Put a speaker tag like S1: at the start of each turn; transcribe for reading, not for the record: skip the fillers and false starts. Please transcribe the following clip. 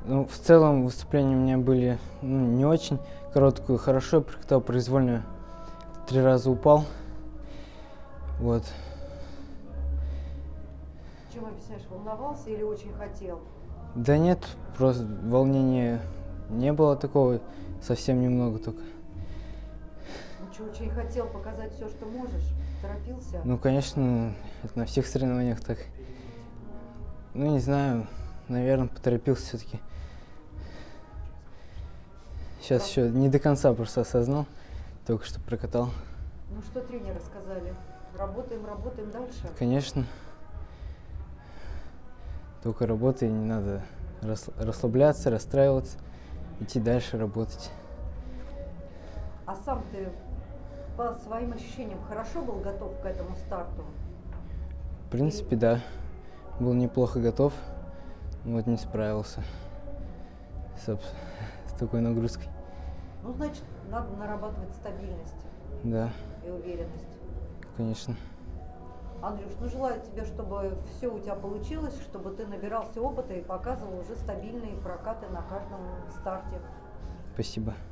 S1: Ну, в целом выступления у меня были не очень. Короткую хорошо я прокатал, произвольно 3 раза упал. Вот.
S2: Чем объясняешь, волновался или очень хотел?
S1: Да нет, просто волнения не было такого, совсем немного только.
S2: Ничего, очень хотел показать все, что можешь? Торопился?
S1: Ну, конечно, это на всех соревнованиях так. Ну, не знаю, наверное, поторопился все-таки. Сейчас еще не до конца просто осознал, только что прокатал.
S2: Ну, что тренеры сказали? Работаем, работаем дальше?
S1: Конечно. Только работай, не надо расслабляться, расстраиваться, идти дальше работать.
S2: А сам ты по своим ощущениям хорошо был готов к этому старту?
S1: В принципе, да. Был неплохо готов, вот не справился с такой нагрузкой.
S2: Ну, значит, надо нарабатывать стабильность
S1: Да,
S2: и уверенность.
S1: конечно.
S2: Андрюш, ну желаю тебе, чтобы все у тебя получилось, чтобы ты набирался опыта и показывал уже стабильные прокаты на каждом старте.
S1: Спасибо.